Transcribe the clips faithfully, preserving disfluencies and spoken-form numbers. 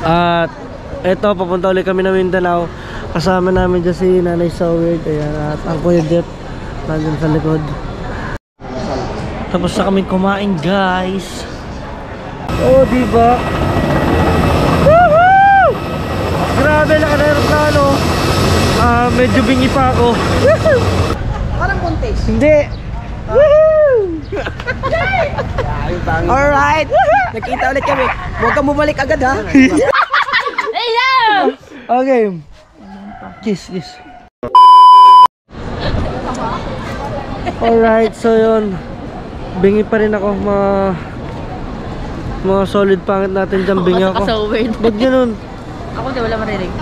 At eto, papunta ulit kami ng Mindanao. Kasama namin dyan si Nanay Soward. Ayan, at ang Kuya Jeff nandun sa likod. Tapos na kami kumain, guys. Oh, diba? Woohoo! Grabe, naka-aeroplano. Ah, uh, medyo bingi pa ako. Parang contest. Hindi. Woohoo! Alright. Nakita ulit kami. Huwag kang bumalik agad, ha? Okay. Kiss, kiss. Alright, so yun. Bingi pa rin ako. Mga mga solid pangit natin dyan. Bingi ako. So weird. Ba't ganun? Ako hindi, wala marinig.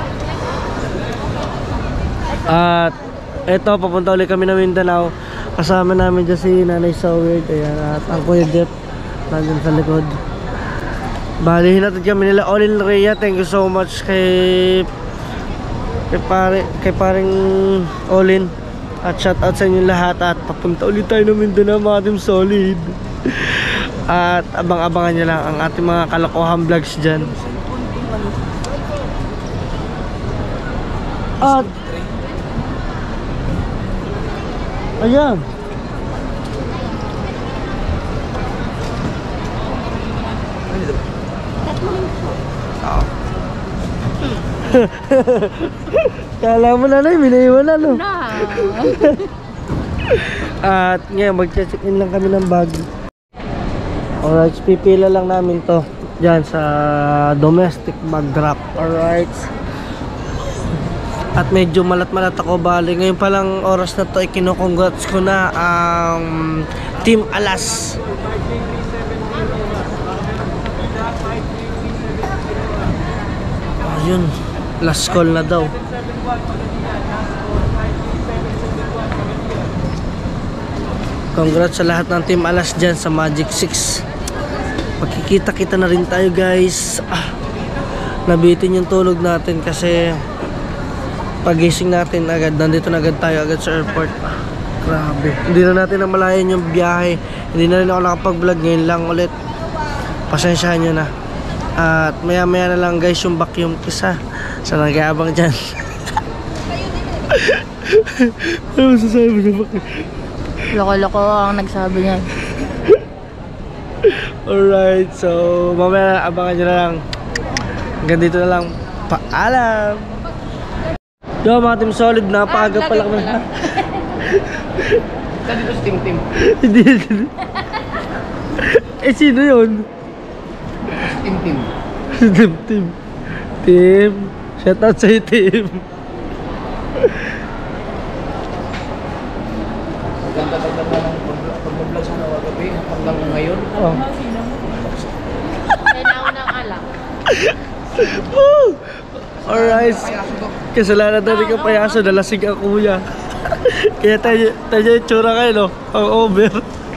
At eto, papunta ulit kami ng Mindanao. Kasama namin dyan si Nanay Soward. Ayan, at ang Kuya Jeff nandun sa likod. Bali, hinatid kami nila Olin Rhea. Thank you so much kay kay pare kay paring Olin. At shout out sa inyo lahat. At papunta ulit tayo ng Mindanao, mga team solid. At abang-abangan nyo lang ang ating mga kalokohan vlogs dyan. At ayan. Kala mo na na, minaiwan na, no? At ngayon, mag-check-in lang kami ng bag. Alright, pipila lang namin to dyan sa domestic bag drop. Alright. At medyo malat-malat ako, bali. Ngayon palang oras na to, ikinukongrats ko na ang um, Team Alas. Ayun, last call na daw. Congrats sa lahat ng Team Alas dyan sa Magic six. Magkikita-kita na rin tayo, guys. Ah, nabitin yung tulog natin kasi pagising natin agad, nandito na agad tayo agad sa airport. Grabe, hindi na natin namalayan yung biyahe. Hindi na rin ako nakapag-vlog, ngayon lang ulit. Pasensyahan nyo na. At maya maya na lang, guys, yung vacuum kisa sa nag-aabang dyan. Ano masasabi mo na vacuum? Loko-loko ang nagsabi niya. Alright, so mamaya abangan nyo na lang. Hanggang dito na lang. Paalam! Yo, mga team solid, napaaga pala kami. Saan dito si Tim Tim? Hindi. Eh, sino yun? Tim Tim. Tim Tim. Tim. Shout out sa'yo, Tim. Ganda-ganda ng pag-vlog sana wagabi. Hanggang ngayon. Oh. Kailangan ng alak. Alright. Kasalanan na rin ka payaso, nalasig ang kuya. Kaya tayo, tayo yung tsura kayo, no? Ang over.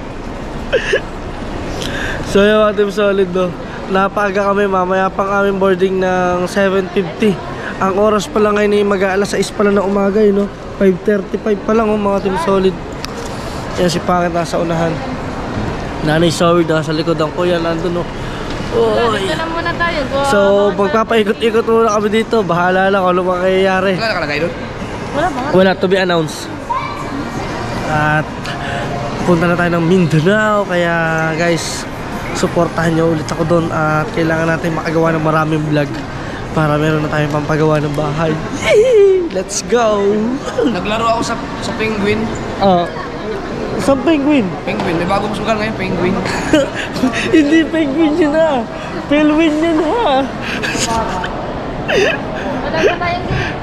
So yung mga team solid, no? Napaga kami, mamaya pang aming boarding ng seven fifty. Ang oras pa lang ngayon ay mag-aalas sais pa lang na umaga, eh, no? five thirty-five pa lang, oh, mga team solid. Yan si Pangit nasa unahan. Nanay Soward nasa likod, ang kuya nandun, no? Oy. Dito na muna tayo. So, magpapaikot-ikot muna kami dito. Bahala lang kung ano mangyayari. Wala nakalagay doon? Wala ba? Wala, to be announced. At punta na tayo ng Mindanao. Kaya guys, supportahan nyo ulit ako doon. At kailangan natin makagawa ng maraming vlog para meron na tayong pampagawa ng bahay. Let's go! Naglaro ako sa sa Penguin. Ah, isang penguin. Penguin, may bagong sugal ngayon, Penguin. Hindi penguin yun, ha. Penguin yun, ha. Wala na tayo.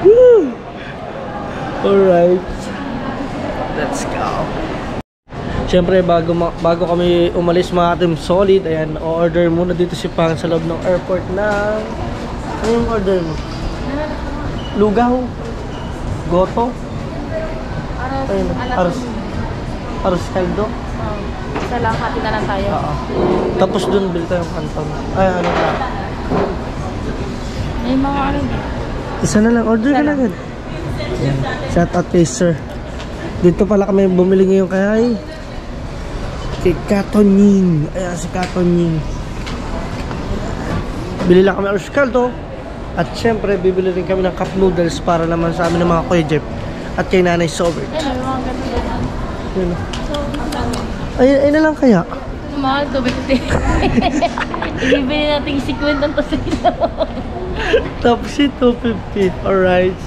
Alright. Let's go. Siyempre, bago, bago kami umalis, mga team solid, ayan, o-order muna dito si Pang sa loob ng airport na... Ano yung order mo? Lugaw. Goto. Aras, Ayun, aras. Aras kaldo. Um, isa lang, hati na lang tayo. Oo. Tapos dun, bili tayong kanton. Ay, ano na. May mga ano. Isa na lang, order ka na agad. Ayan. Shout out kay sir. Dito pala kami bumili ngayon kay kay Katoning. Ayan si Katoning. bili lang kami arroz caldo. At syempre, bibili rin kami ng cup noodles para naman sa amin ng mga Kuya Jeff at kay Nanay Sobert. Ayun, may mga ganun. Yun. Ay, ay na lang kaya? Mahal, two fifty. Ibibili natin si Quinn ng tosino. Tapos yung two fifty. Alright.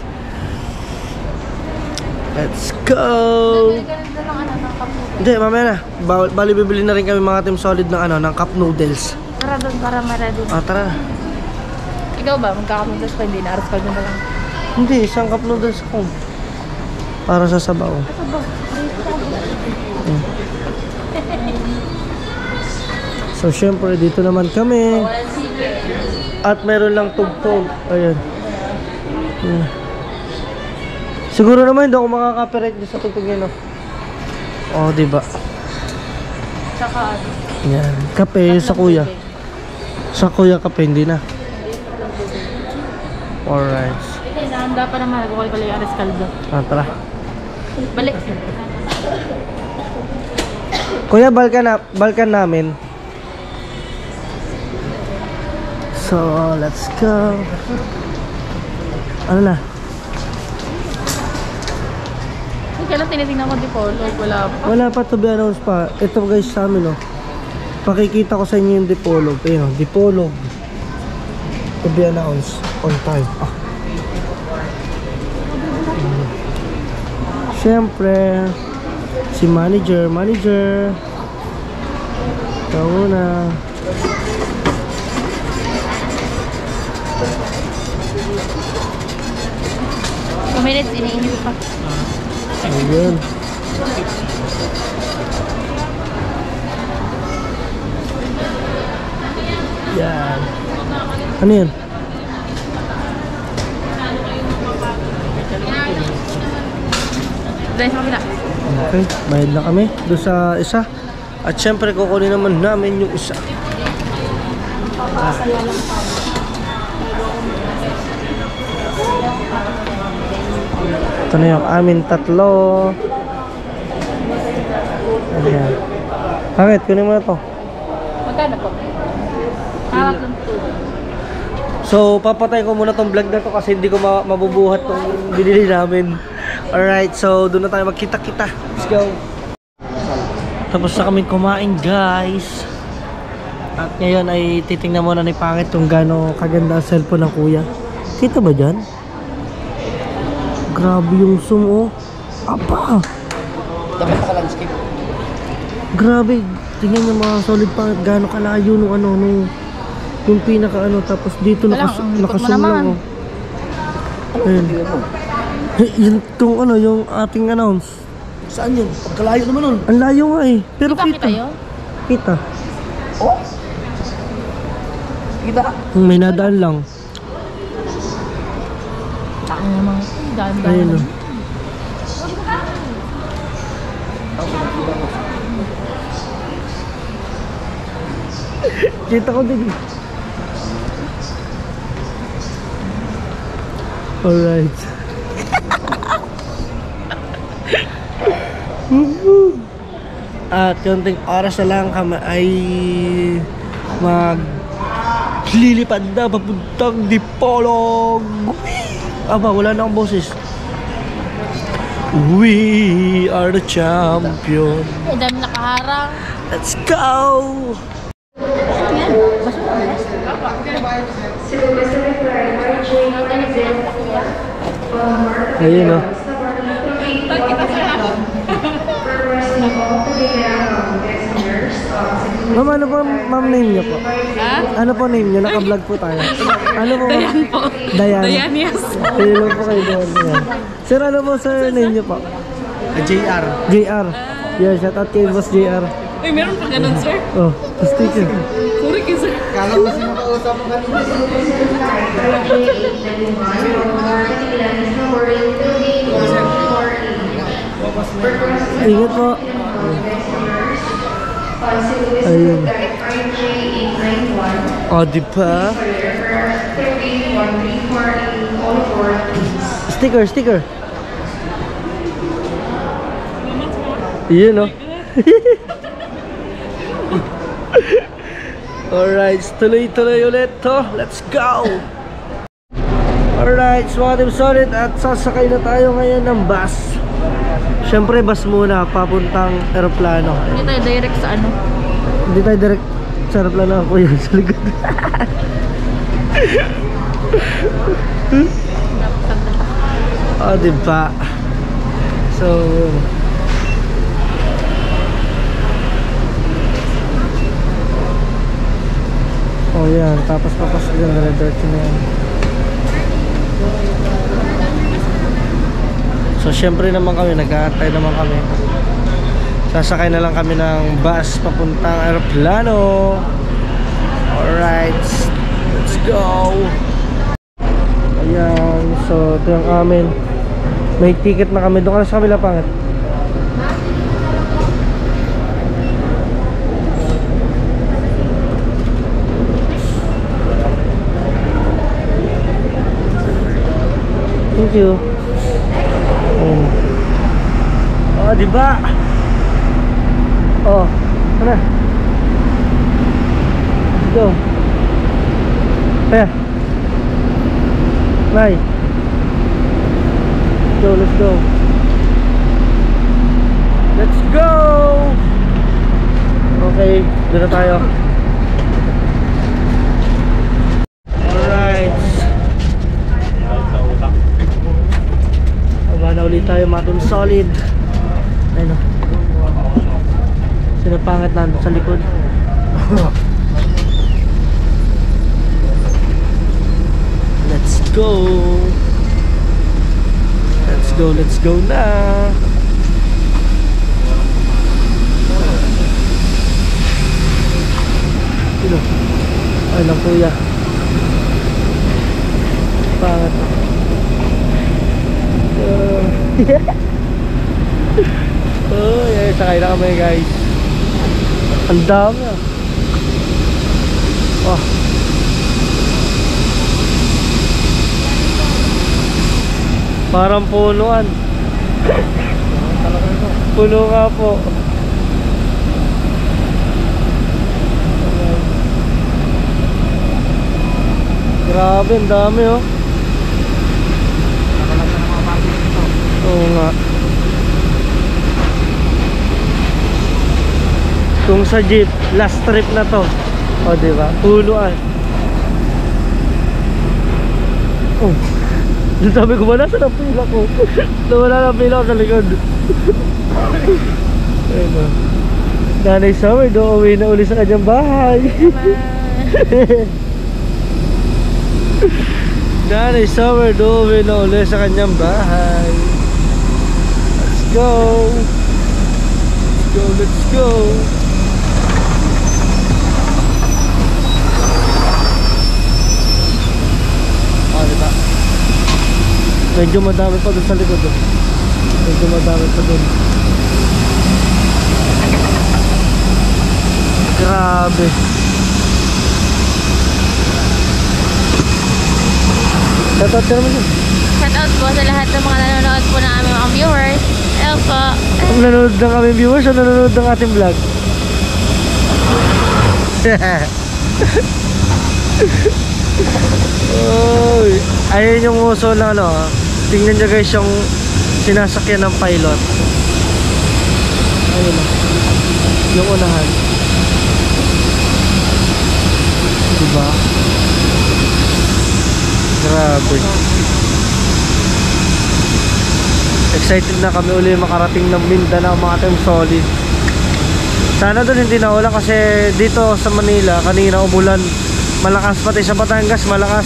Let's go! Bibili ka rin doon ng ano, ng cup noodles. Hindi, mamaya na. Ba- Bali, bibili na rin kami mga team solid ng ano, ng cup noodles. Tara doon para ma-ready. Ah, tara. Ikaw ba? Magka-cup noodles pa, hindi na. Aras ka doon na lang. Hindi, isang cup noodles ako. Para sa sabaw. Ito ba? Hmm. So, syempre, dito naman kami. At meron lang tugtog. Ayan. Ayan. Siguro naman hindi ako makaka-copyright dito sa tugtog niya, no? Oo, diba? Tsaka ano? Yan. Kape sa kuya. Sa kuya kape, hindi na. Alright. Ito, nahanda pa naman. Nagkukul ko lang yung aras kaldo. Ah, tara. Balik. Kuya, balkan, na, balkan namin. So, let's go. Ano na? Kailan tinitingnan ko di Polo? Wala pa. Wala pa to be announced pa. Ito guys sa amin, oh. Pakikita ko sa inyo yung Dipolog. Ayun, oh, Dipolog. To be announced on time. Ah. Siyempre, si manager, manager. Ikaw muna. two minutes, iniinit pa. Ayun. Yan. Ano yun? Dahil sa kabila. Okay, bayad na kami doon sa isa. At syempre kukunin naman namin yung isa. Papakasaya lang tayo. Ito na yung amin tatlo. Ayan. Bakit? Kunin mo na to. Magkano po? Hawak ng two. So, papatay ko muna tong vlog na to kasi hindi ko ma mabubuhat tong binili namin. Alright, so doon na tayo magkita-kita. Let's go. Tapos na kami kumain, guys. At ngayon ay titingnan muna ni Pangit kung gaano kaganda ang cellphone ng kuya. Kita ba dyan? Grabe yung zoom, oh. Apa! Dapat naka-landscape. Grabe. Tingnan nyo mga solid Pangit. Gaano kalayo nung ano, nung yung pinaka ano. Tapos dito Wala, nakas ang likod mo nakazoom naman. lang, oh. Ayun. Eh, yun tong ano, yung ating announce. Saan yun? Pagkalayo naman nun. Ang layo nga eh. Pero Kita kita. kita yun? Kita. Oh! Kita. May nadaan lang. Taka naman. Daan-daan. Ayun oh. Kita ko din. Alright. At konting oras na lang kami ay mag lilipad na papuntang Dipolog. Aba, wala na akong boses. We are the champion. Ay, dami nakaharang. Let's go! Ayun oh. Ma'am, ano po ma'am name niyo po? Ha? Ano po name niyo? Naka-vlog po tayo. Ano po? Dayan po. Dayan. Dayan, yes. Hello po kayo Dayan. Dayan. Sir, ano po sir name niyo po? J R. J R. Yeah, shout out kay Boss J R. Ay, meron pa ganun, sir. Oh, sticker. Sorry kayo, sir. Kala ko sino makausap mo kanina. Ingat po. Ayun. O, di ba? Sticker, sticker. Yun, no? Alright, tuloy-tuloy ulit to. Let's go! Alright, so mga Team Solid, at sasakay na tayo ngayon ng bus. Siyempre bus muna, papuntang aeroplano. Hindi tayo direct sa ano. Hindi tayo direct sa aeroplano, ako yun sa likod. Oh, diba? So, oh yan, tapos papasok yan, dire-diretso na yan. So syempre naman kami, nag-aantay naman kami. Sasakay na lang kami ng bus papuntang aeroplano. Alright, let's go. Ayan, so ito yung amin. May ticket na kami. Doon ka na sa kabila, pangit. Thank you. Oh, oh diba? Oh, ano? Let's go. Eh. Bye. Let's go, let's go. Let's go. Okay, doon na tayo. Alright. Aba na ulit tayo, mga Team Solid. Ayun o. Sinapangit nandun sa likod. Let's go. Let's go, let's go na. Sino? Ay lang kuya. Pangat. Uh, oh, yeah, sakay na kami guys. Ang dami ah. Oh. Parang punuan. Puno nga po. Grabe, ang dami oh. Oo nga. Kung sa jeep, last trip na to. O diba? Punuan. Oh. Sabi ko, wala sa pila ko. Nawala na pila ko sa likod. Ayun o. Nanay Summer, do uwi na uli sa kanyang bahay. Nanay Summer, do uwi na uli sa kanyang bahay. Let's go. Let's go, let's go. Oh, diba? Medyo madami pa doon sa likod oh. Medyo madami pa doon. Grabe. Shoutout ka naman yun. Shoutout po sa lahat ng mga nanonood po ng aming mga viewers. Hello po. Ang nanonood ng aming viewers o nanonood ng ating vlog? Oy, ayun yung uso na ano. Tingnan nyo guys yung sinasakyan ng pilot. Ayun o. Yung unahan. Diba? Grabe. Excited na kami uli makarating ng Mindanao, mga Team Solid. Sana doon hindi na ulan kasi dito sa Manila kanina umulan. Malakas, pati sa Batangas malakas.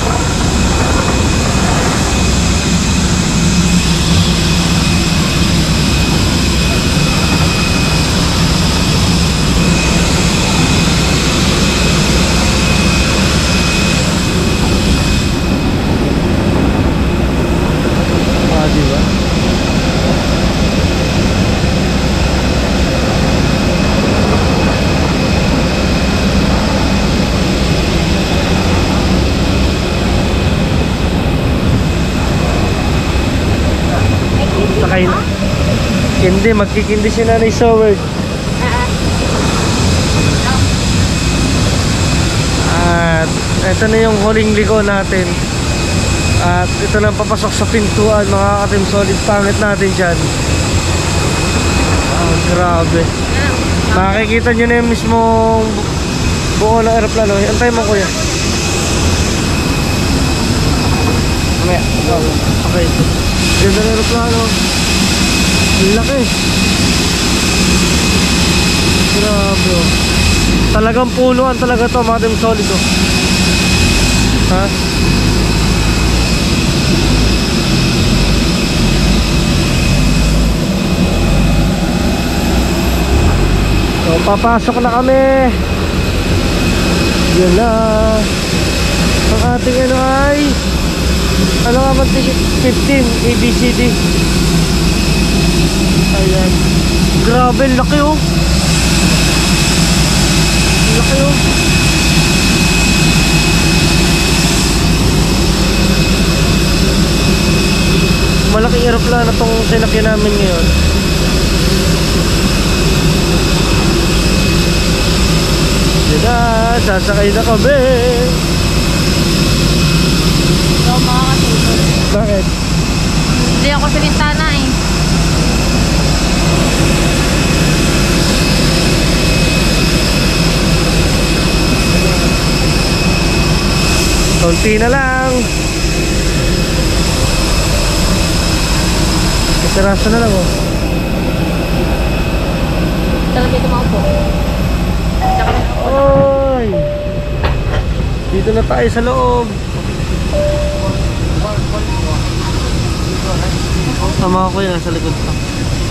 Ah, diba? Sakay na. Hindi, magkikindi si Nanay Soward. Ito na yung huling liko natin. At ito na papasok sa pintuan mga ka-Team Solid. Pangit natin dyan. Oh, grabe. Makikita nyo na yung mismong buo ng aeroplano. Antay mo kuya. Mamaya. Okay. Ganda ng aeroplano. Ang laki. Grabe oh. Talagang punuan talaga to mga Team Solid oh. Ha? So papasok na kami. Yan na. Ang ating ano ay ano nga man ticket? fifteen A B C D. Ayan. Grabe, laki oh. Laki oh. Malaking aeroplano itong sinakyan namin ngayon. Yan na, sasakay na kami. Ikaw makakatulog. Bakit? Hindi ako sa bintana eh. Konti na lang. Isaraso na lang oh. Talaga ito mga po. Tsaka na. Oy! Dito na tayo sa loob. Tama ko yan, sa likod pa.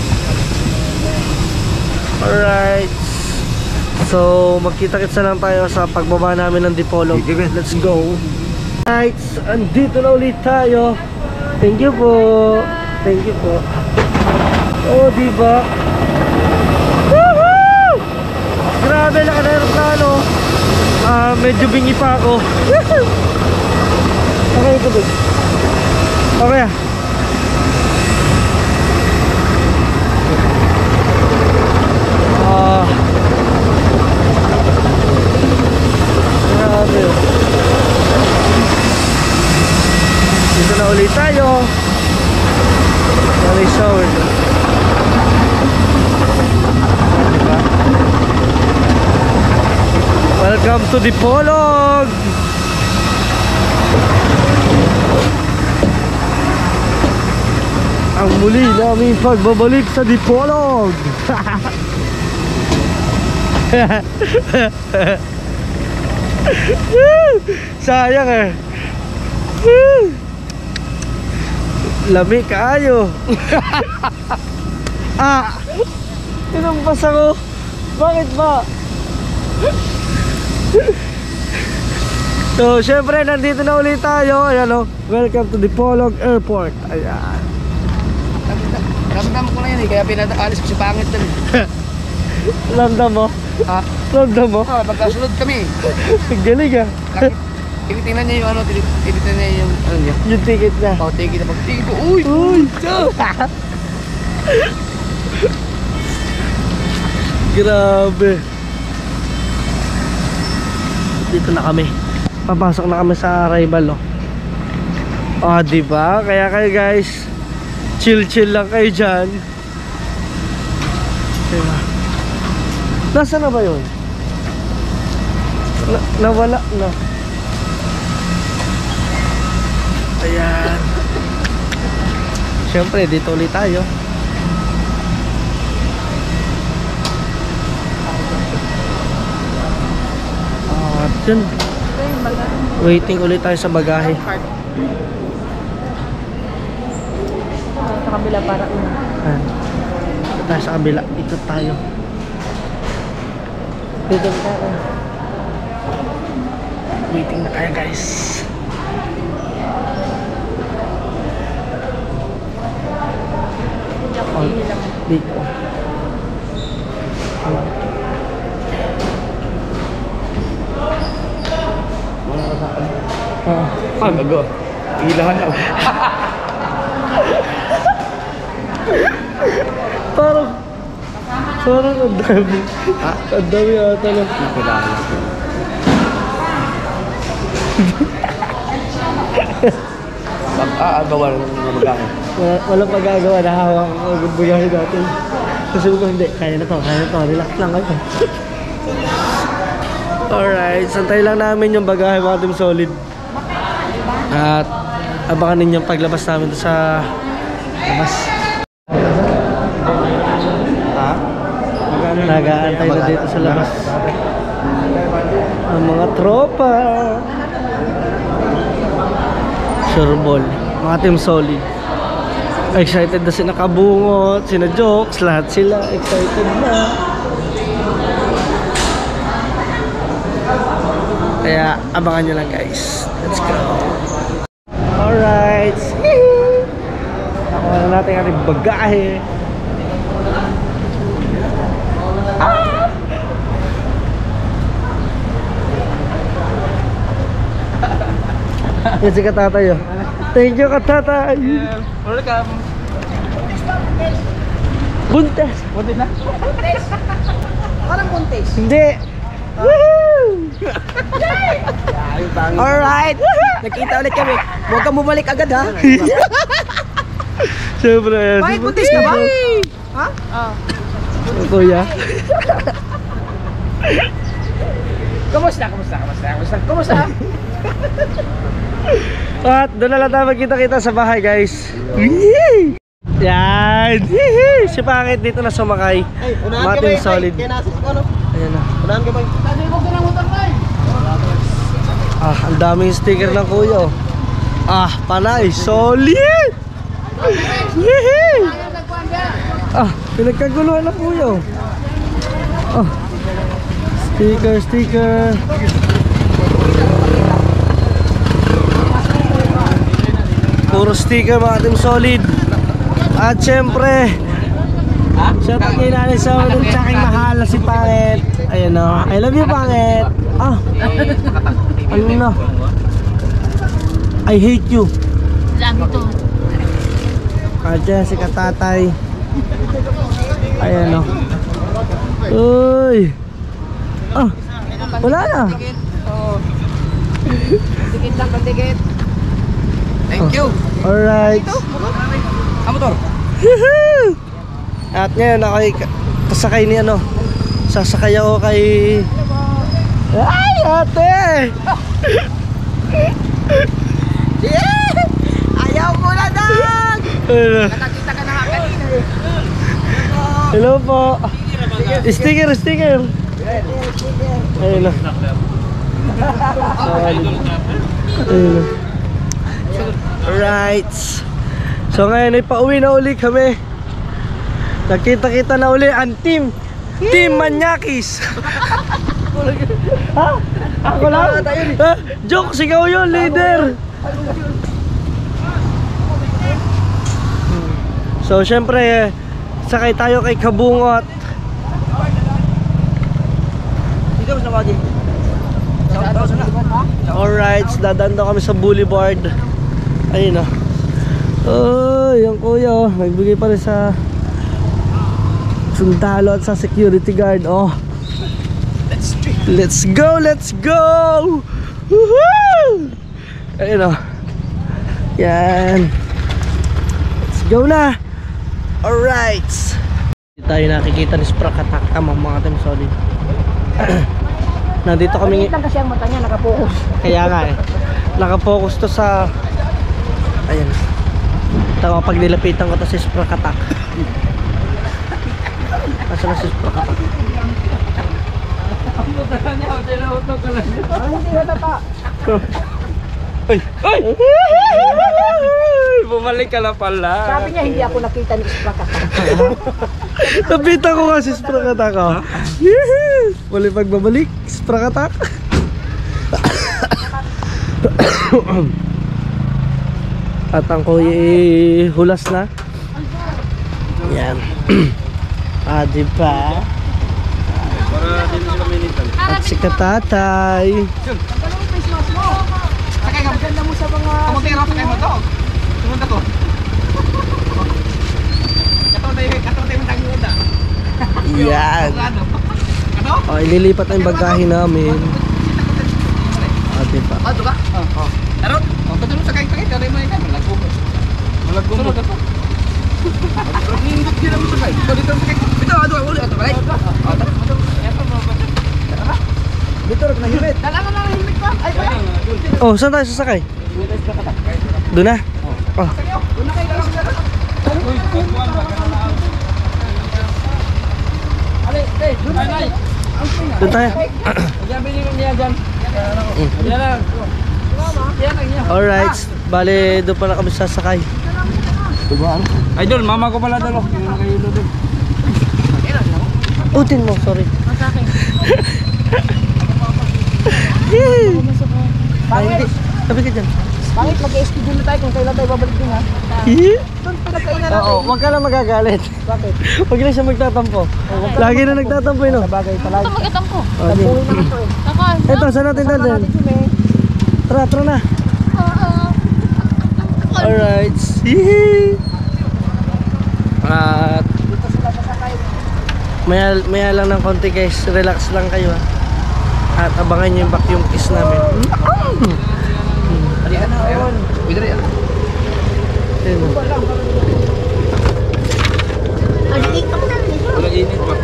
Alright. So, magkita-kits na lang tayo sa pagbaba namin ng Dipolog. Let's go. Alright, andito na ulit tayo. Thank you po. Thank you po. Oh, diba? Woohoo! Grabe, naka-aeroplano. Ah, medyo bingi pa ako. Okay, ito ba? Okay ah. Ah. Grabe. Dito na ulit tayo. Very shower. Diba? Welcome to Dipolog. Ang muli namin pagbabalik sa Dipolog. Sayang eh. Lami kaayo. Ah, tinampas ako. Bakit ba? So, syempre, nandito na ulit tayo. Ayan o, welcome to Dipolog Airport. Ayan. Ramdam ko na yan eh, kaya pinataalis ko si pangit na eh. Ramdam mo? Ha? Ramdam mo? Ah, pagkasunod kami. Galing ah. Tinitingnan niya yung ano, tinitingnan niya yung ano niya. Yung ticket niya. Oh, ticket na pag-ticket ko. Uy! Uy! Grabe. Dito na kami. Papasok na kami sa arrival, oh. Oh, di ba? Kaya kayo guys, chill-chill lang kayo diyan. Diba? Nasaan na ba 'yon? Na nawala na. Ayan. Siyempre, dito ulit tayo. At yun, waiting ulit tayo sa bagahe. Sa kabila para una. Ayan. Dito tayo sa kabila. Dito tayo. Dito tayo. Waiting na tayo guys. Oh, dito. Ah, Ah, bago. Ilahan na. parang parang ang dami. Ha? Ang dami ata lang. Kilala. Mag-aagawa ng mga magahe. Wala, walang pagagawa na hawak ang bugahe natin. Kasi ko hindi, kaya na to, kaya na to, relax lang kayo. Alright, santay lang namin yung bagahe mga Team Solid. At abangan ninyo yung paglabas namin sa labas. Ha? Nag-aantay na dito sa labas ang mga tropa. Sureball, mga Team Solid. Excited na sina Kabungot, sina Jokes, lahat sila excited na. Kaya abangan nyo lang guys. Let's go. Alright. Nakuha na natin ang ating bagahe. Yan si Katatay oh. Thank you Katatay. Welcome. Buntes. Buntis na? Parang buntis. Hindi. Woohoo! Alright. Nakita ulit kami. Huwag kang bumalik agad ha. Siyempre yan. Bakit buntis ka ba? Ha? Ah. Kuya. Kumusta? Kumusta? Kumusta? Kumusta? Kumusta? At doon na lang tayo magkita-kita sa bahay guys. Yan. Si Pangit dito na sumakay. Mga Team Solid. Ayan na. Unahan ka ba? Sabi mo ka ng motor na eh. Ah, ang daming sticker ng kuya oh. Ah, panay. Solid. Yehey. Ah, pinagkaguluhan na kuya oh. Ah. Sticker, sticker. Puro sticker mga Team Solid. At syempre shout out kay Nanay sa ng tsaking mahal na si Pangit. Ayan o, I love you Pangit. Ah, ano na, I hate you. Lagi to. At dyan si Katatay. Ayan o. Uy. Ah, wala na. Tikit lang, tikit. Thank you. Alright. Ang motor. Woohoo! At ngayon ako ay kasakay ni ano. Sasakay ako kay... Ay, ate! Yeah! Ayaw mo na dag! Ano? Nakakita ka na kanina eh. Hello po. Sticker, sticker. Ayun na. Ayun na. Alright. So ngayon ay pauwi na uli kami. Nakita-kita na uli ang team Team Manyakis. Ha? Ako lang? Ha? Joke, sigaw yun, leader. So syempre sakay tayo kay Kabungot. Dito mo sa wagi. Alright, dadaan daw kami sa boulevard. Ayun o. Oh, yung kuya oh, nagbigay pa rin sa sundalo at sa security guard. Oh, let's go, let's go. Woohoo! Ayun o. Yan. Let's go na. Alright. Hindi tayo nakikita ni Sprakatak ang mga Team Solid. Nandito kami. Lang kasi ang mata niya nakapokus. Kaya nga eh, nakapokus to sa... Ayan. Tama, pag nilapitan ko to si Sprakatak. Asa na si Sprakatak? Hindi na tata. Ay! Ay! Bumalik ka na pala. Sabi niya hindi ako nakita ni Sprakatak. Napitan ko nga si Sprakatak oh. Wala pagbabalik, Sprakatak. At ang kuya hulas na. Yan. Ah, diba? At si Katatay. Sakay ka, maganda mo sa mga... Kumutira pa kayo mo to. Sumunta ko. Katong tayo, katong tayo matang yun na. Yan. Ano? Oh, ililipat na yung bagahe namin. Ah, diba? Ah, ito ka? Oo. Tarot? Oo, patulong sakay ka. Oh, saan tayo sasakay? Doon na? Oh. Doon tayo. Alright, bale doon pala kami sasakay. Idol, mama ko pala dalo. Utin mo, sorry. Masakit. Ay, hindi. Sabi ka dyan. Bakit mag-schedule na tayo kung kailan tayo babalik din ha? Doon pinagkainan natin. Oo, wag ka lang magagalit. Bakit? Huwag lang siya magtatampo. Lagi na nagtatampo yun, no? Bagay palagi. Ito magatampo. Okay. Tabuhin naman to eh. Takal. Ito, saan natin Kasama dadalhin? natin yun eh. Tara, tara na. Oo. Alright. Yee! At Dito sila sasakay. maya, maya lang ng konti guys. Relax lang kayo ha. At abangan nyo yung vacuum kiss namin. Ano yan? Ayun. Pwede rin yan. Ayun, oh. Walang init pa.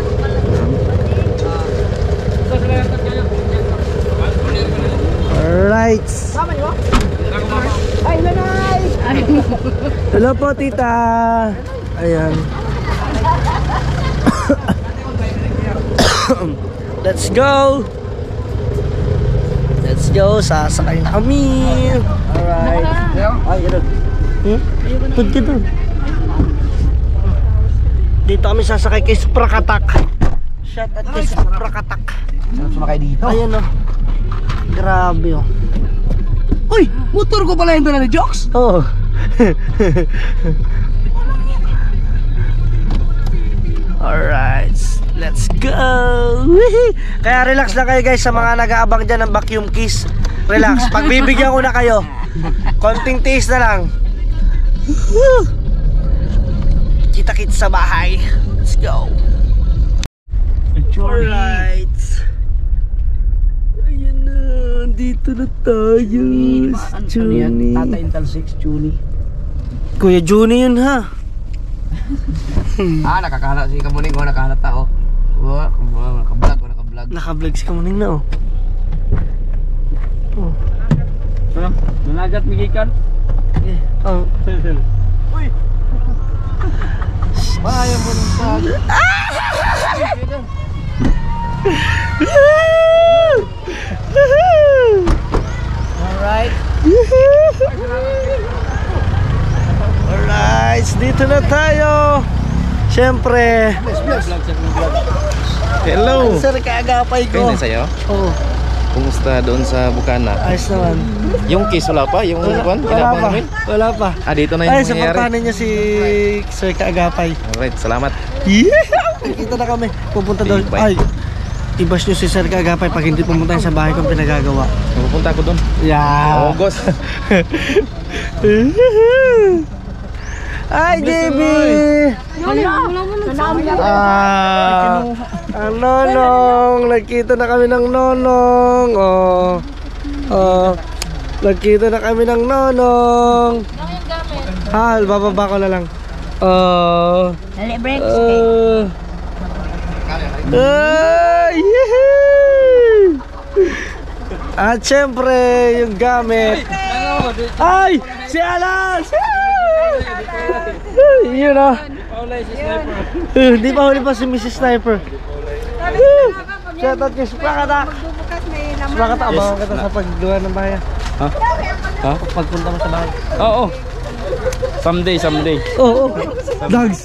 Alright. Tama nyo? Ay, nanay! Hello po tita. Ayan. Let's go. Let's go. Sasakay na kami. Alright. Ay, yun. Hmm? Pud ka doon. Dito kami sasakay kay Sprakatak. Shout out kay Sprakatak. Saan sumakay dito? Ayan o. Grabe o. Uy! Motor ko pala yung doon na jokes! Oo. Alright. Let's go. Wee! Kaya relax lang kayo guys sa mga nag-aabang dyan ng vacuum kiss. Relax. Pagbibigyan ko na kayo. Konting tiis na lang. Woo! Kita-kits sa bahay. Let's go. Alright. Ayan na. Dito na tayo. Ano yan? Tata Intel six, Julie. Kuya Juni yun ha. Ah, nakakahanap si Kamuning ko, nakahanap tao. Wow, nakablog ko, nakablog. Naka-vlog si Kamuning na oh. Oh. Ano? Nanagat migikan? Eh, oh. Uy! Bahayan mo ng pag. Alright. Alright, dito na tayo. Siyempre. Hello! Sir, kaagapay ko. Kayo na sa'yo? Oo, Kumusta doon sa Bukana? ayos naman. Yung case wala pa? Yung Wala, kwan? wala Ginagawa pa. namin? Wala pa. Ah, dito na yung Ay, sa mangyayari. pagpanin niya si Sir Kaagapay. Alright, salamat. Yeah! Kita na kami. Pupunta doon. Tibay. Ay, ibas nyo si Sir Kaagapay pag hindi pumunta sa bahay kong pinagagawa. Pupunta ako doon. Yeah! August. Ay, J B! Ah, ang nonong. Nagkita na kami ng nonong. Oh. Oh. Nagkita na kami ng nonong. Ano yung gamit? Ha, bababa ko na lang. Oh. Dali, break. Uh, uh, yehey! At syempre, yung gamit. Ay! Si Alan! Yun o. Hindi pa huli pa si Missus Sniper. Shout out kay Sprakatak. Sprakatak, abangan kita sa paggawa ng bahay. Ha? Ha? Pagpunta mo sa bahay. Oo. Someday, someday. Oo. Oh, oh. Dogs.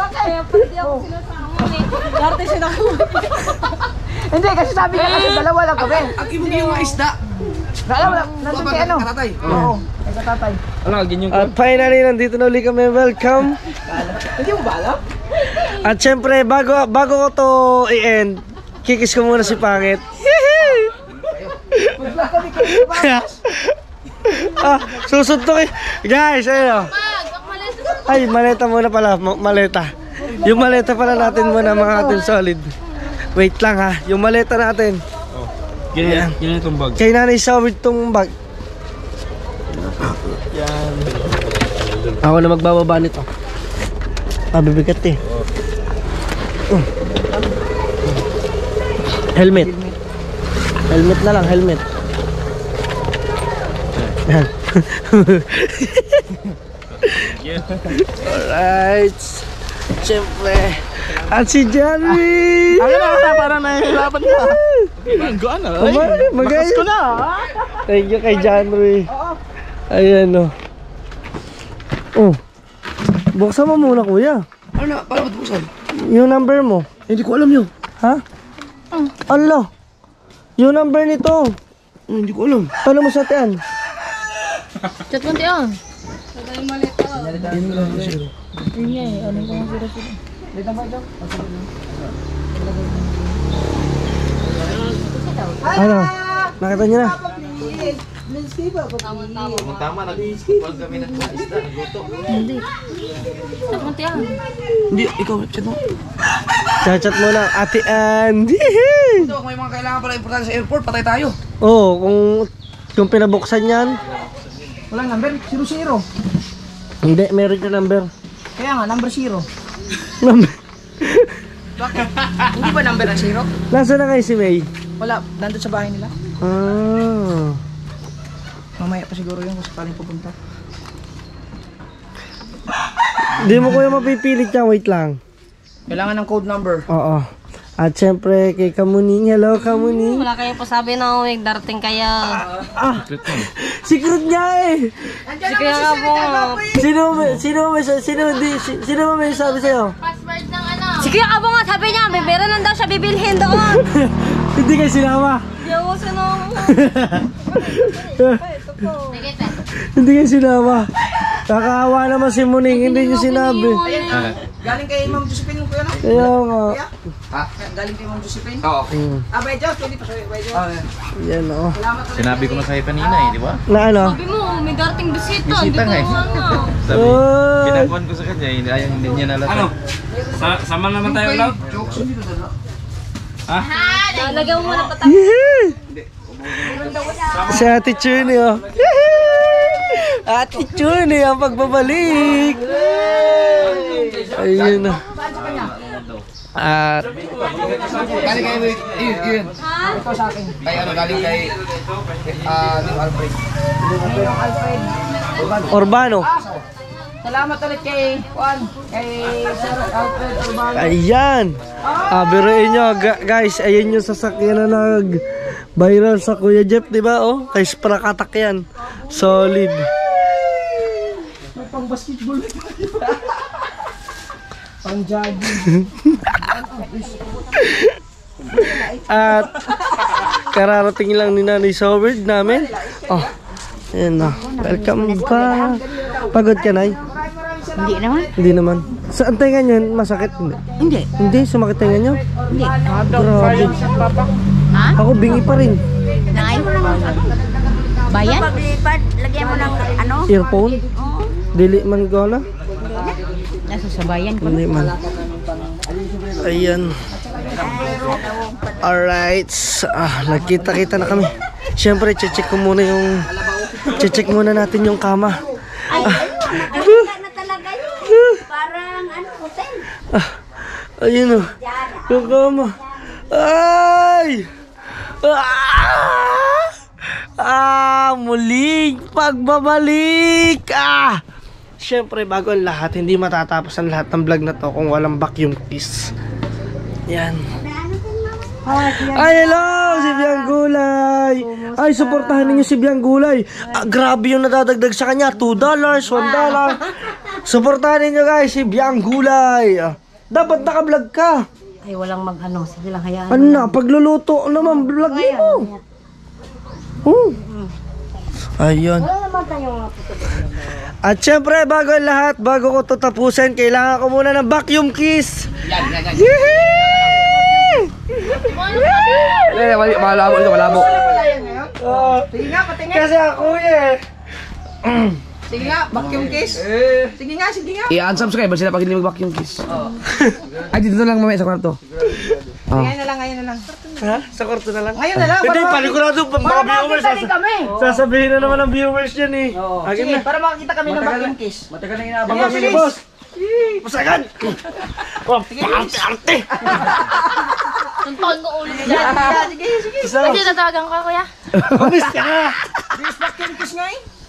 Hindi, kasi sabi niya kasi dalawa lang kami. Ang ibig yung mga isda. Dalawa lang, nandun kay ano? Oo, kay katatay. Ano, ganyan At finally, nandito na ulit kami. Welcome. Hindi mo ba alam? At syempre, bago bago ko to i-end, kikis ko muna si Pangit. Mag-vlog kami kayo ba? Ah, susuntok eh. Guys, ayun. Ay, maleta muna pala. ma- Maleta. Yung maleta pala natin muna mga ating solid. Wait lang ha. Yung maleta natin. Ganyan, ganyan itong bag. Kay Nanay Solid tong bag. Yan. Ako na magbababa nito. Ah, bibigat eh. Uh. Helmet. Helmet na lang, helmet. Yan. Alright. Siyempre. At si Jerry! Ano na, parang nahihirapan ka. Gaan na. Ay, magay. ko na. Thank you kay Janry. Ayan o. Oh. Buksan mo muna kuya. Ano na, paano buksan? Yung number mo. Hindi ko alam yun. Ha? Allah. Yung number nito. Hindi ko alam. Paano mo sa tiyan? Chat mo diyan. Yun nga eh, ano yung mga sila. Ano? Nakita niyo na? Hindi. Chat mo diyan. Hindi, ikaw, chat mo. Chat-chat mo lang. Ate Ann. Ito, kung may mga kailangan pala importante sa airport, patay tayo. Oo, oh, kung kung pinabuksan yan. Walang number, zero zero. Hindi, meron yung number. Kaya nga, number zero. Number. Bakit? Hindi ba number ang zero? Nasaan na kayo si May? Wala, nandun sa bahay nila. Ah. Mamaya pa siguro yun kung sakaling pupunta. Hindi mo kuya mapipilit niya, wait lang. Kailangan ng code number. Oo. At syempre kay Kamuning. Hello Kamuning. Wala kayo pasabi na uwing darating kaya. Ah, secret niya eh. Si kaya nga po. Sino may, sino may, sino di, si- sino may sabi sa'yo? Si Kuya Abo nga sabi niya, may pera lang daw siya bibilhin doon. Hindi kayo sinama. Hindi ako sinama. Hindi kayo sinama. Kakaawa naman si Muning, hindi niyo sinabi. Galing kay Ma'am Josephine ko yun. Kaya nga. Ha? Galing kay Ma'am Josephine? Oo. Mm. Ah, by Diyos, pwede pa sa'yo, by Diyos. Yan o. Salamat ulit. Sinabi ko na sa'yo kanina eh, di ba? Na ano? Sabi mo, may darating bisita. Bisita Hindi ko nga eh. ano. Sabi, Oy! kinakuan ko sa kanya, hindi, ayaw, hindi niya nalata. Ano? Sa, sama naman tayo lang? Jokes, hindi to dala. Ha? Lagyan mo muna patapos. Yehey! Si Ate Chuni oh. Yehey! Ate Chuni ang pagbabalik. Ayun na. At Galing kay, yun, yun. Ito sa akin. Kay ano, galing kay, ah, New Alfred. New Alfred. Urbano. Salamat ulit kay, Juan, kay Sir Alfred Urbano. Ayan. Ah, biruin nyo ga- guys. Ayan yung sasakyan na nag viral sa Kuya Jeff, di ba? Oh, kay Sprakatak yan. Solid. May pang basketball na tayo. Pang jogging. At kararating lang ni Nanay Soward namin. Oh, ayan na. Welcome pa. Pagod ka, Nay? Hindi naman. Hindi naman. Sa tenga nyo, masakit? Hindi. Hindi. Hindi, sumakit tenga nyo? Hindi. Grabe. Ha? Ako bingi pa rin. Nangay mo lang. Bayan? Paglipat, lagyan mo ng ano? Earphone? Oo. Dili man ko na? Nasa sa bayan ko. Hindi man. Ayan. Alright. Ah, nagkita-kita na kami. Siyempre, check ko muna yung... Check muna natin yung kama. Ay, ayun, na talaga yun. Parang ano, hotel. Ah, ayun o. Yung kama. Ay! Ah! Ah! Muling pagbabalik! Ah! Siyempre, bago ang lahat, hindi matatapos ang lahat ng vlog na to kung walang vacuum kiss. Yan. Ay, hello! Si Biang Gulay! Ay, supportahan ninyo si Biang Gulay. Ah, grabe yung nadadagdag sa kanya. two dollars, one dollar. Supportahan ninyo guys, si Biang Gulay. Ah, dapat naka-vlog ka. Ay, walang mag-ano. Sige lang, hayaan. Ano na, pagluluto naman, vlog mo. Oh. Ayun. At syempre, bago ang lahat, bago ko ito tapusin, kailangan ko muna ng vacuum kiss. Yan, yan, yan. Yehey! Malabo ito, malabo. Oh, Sige nga, patingin. kasi ako eh. Sige nga, vacuum kiss. Sige nga, sige nga. I-unsubscribe ba sila pag hindi mag-vacuum kiss? Oo. Ay, dito na lang mamaya sa kwarto. Oh. Ngayon na lang, ngayon na lang. Ha? Sa kwarto na lang? Ngayon na lang. Hindi, para- panigurado pa mga Para viewers. makita din Sasa- kami. sasabihin na naman ng viewers yan eh. Agad Sige, na. para makakita kami ng vacuum kiss. Matagal na Sige, Sige, bilis. boss. Pasagan! Oh, pangarte-arte! Tuntuan ko ulo nila. Sige, sige, sige. Isa. Kasi natawagan ko, kuya. Umis ka! Bilis vacuum kiss nga eh.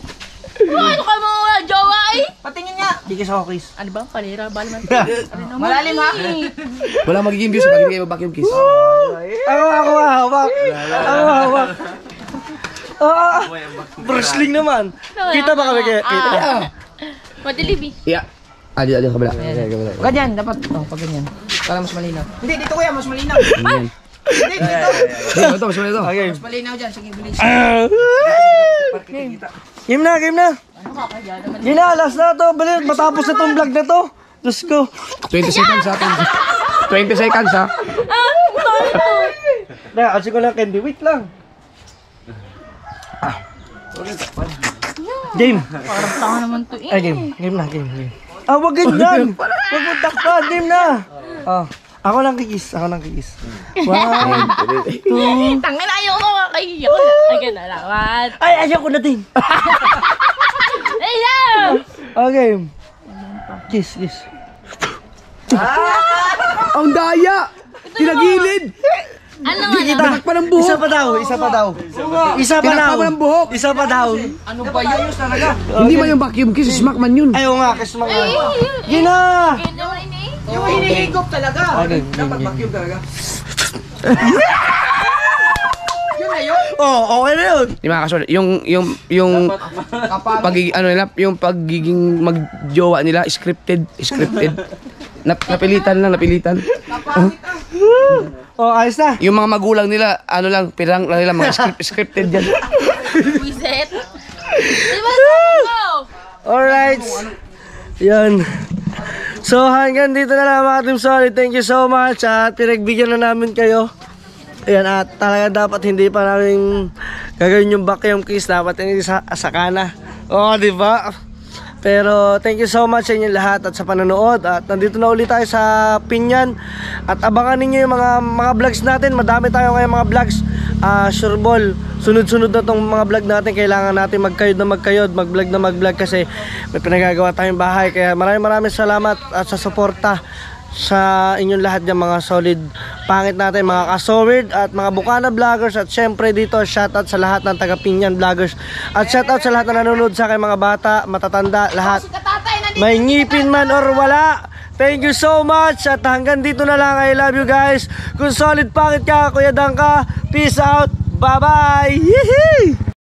Ano ka mo wala jowa eh? Patingin nga. Di kiss ako kiss. Ano ba? Palira, baliman. Malalim ha. Wala magiging views pag hindi kayo vacuum kiss. Ako, ako hawak. Ako hawak. Ah, bristling naman. Kita ba kami kaya? Kita. Ah. Madilibi. Iya. Ah, di ada kabila. Ganyan dapat. Oh, pag ganyan. Para mas malinaw. Hindi dito kuya, mas malinaw. Hindi dito. Dito, mas malinaw. Okay. Mas malinaw diyan, sige bilis. Game na, game na. Game na, last na to. Balik, matapos na tong vlog na to. Diyos ko. twenty seconds ha. twenty seconds ha. Na, kasi ko lang candy. Wait lang. Game. Parang tanga naman to eh. Ay, game. Game na, game, game. Ah, wag ganyan. Wag mo takpan. Game na. Ah, ako lang kikis. Ako lang kikis. One, two. Tanga na ayaw ko makahiya. Ay, ganalamat. Ay, ayaw ko na din. Ay, yeah! Okay. Kiss, kiss. Ang daya. Tinagilid. Ano Di nga kita. Tinakpan ng buhok. Isa pa daw, isa pa daw. Isa pa daw. Tinakpan ng buhok. Isa pa daw. Ano ba yun talaga? Hindi man yung vacuum kiss, smack man yun. Ayaw nga, kiss mga. Ay, Gina! Ganyan naman ini. Yung hinihigop talaga. Okay, Dapat vacuum talaga. Yun na yun. Oh, okay na yun. Di mga kasol, yung yung yung pagiging ano nila, yung pagiging magjowa nila scripted, scripted. Nap, napilitan lang, napilitan. Oh, ayos na. Yung mga magulang nila, ano lang, pirang lang nila, mga script, scripted yan. Wiset. Diba sabi mo? Alright. Yan. So hanggang dito na lang mga Team Solid. Thank you so much at pinagbigyan na namin kayo. Ayan, at talaga dapat hindi pa namin gagawin yung vacuum kiss. Dapat hindi sa sakana. Oo, di ba? Pero thank you so much sa inyo lahat at sa panonood. At nandito na ulit tayo sa Pinyan. At abangan ninyo yung mga mga vlogs natin. Madami tayo ngayon mga vlogs. uh, Sure ball, sunod-sunod na tong mga vlog natin. Kailangan natin magkayod na magkayod, mag-vlog na mag-vlog kasi may pinagagawa tayong bahay. Kaya maraming maraming salamat at sa suporta sa inyong lahat ng mga solid pangit natin, mga kasowid at mga Bukana vloggers. At syempre dito shoutout sa lahat ng taga Pinyan vloggers. At shoutout sa lahat na nanonood sa akin, mga bata, matatanda, lahat, may ngipin man or wala. Thank you so much. At hanggang dito na lang. I love you guys. Kung solid pangit ka, Kuya Dangka, peace out. Bye bye.